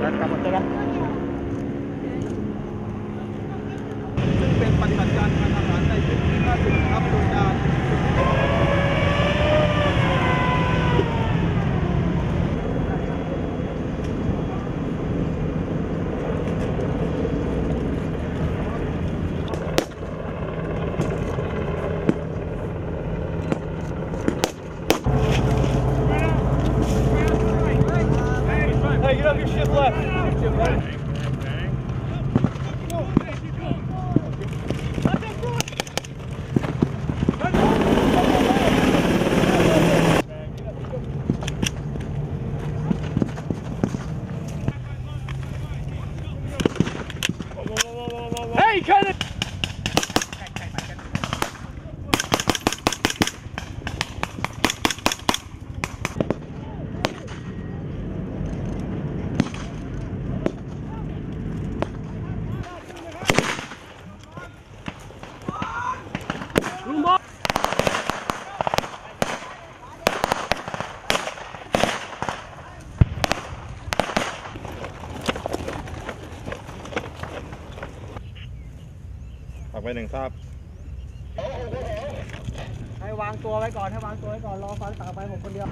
กลับหมดเลยนะซึ่งเป็นปฏิบัติการทางทหารในพื้นที่ภาคเหนือครับโดยการHey, you have your shift left. Hey, kind of. ออกไปหนึ่งทราบให้วางตัวไว้ก่อนให้วางตัวไว้ก่อนรอฟังต่อไปผมคนเดียว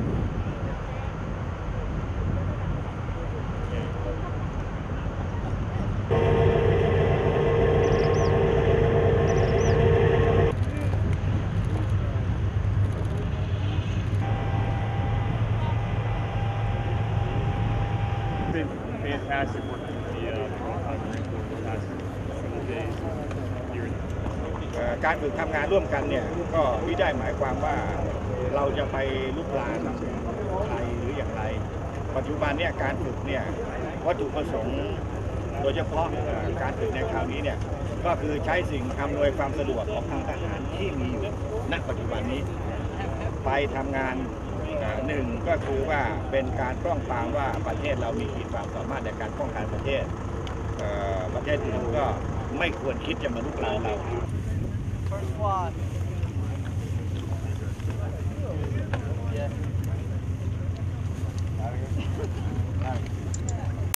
Fantastic working with the Marine Corps the past several days here. การฝึกทำงานร่วมกันเนี่ยก็ไม่ได้หมายความว่าเราจะไปลุกลามใครหรืออย่างไรปัจจุบันเนี่ยการฝึกเนี่ยวัตถุประสงค์โดยเฉพาะการฝึกในคราวนี้เนี่ยก็คือใช้สิ่งอำนวยความสะดวกของทางทหารที่มีอยู่ณปัจจุบันนี้ไปทำงานหนึ่งก็คือว่าเป็นการป้องปรามว่าประเทศเรามีขีดความสามารถในการป้องกันประเทศอื่นก็ไม่ควรคิดจะมาลุกลามเรา First one. Yeah.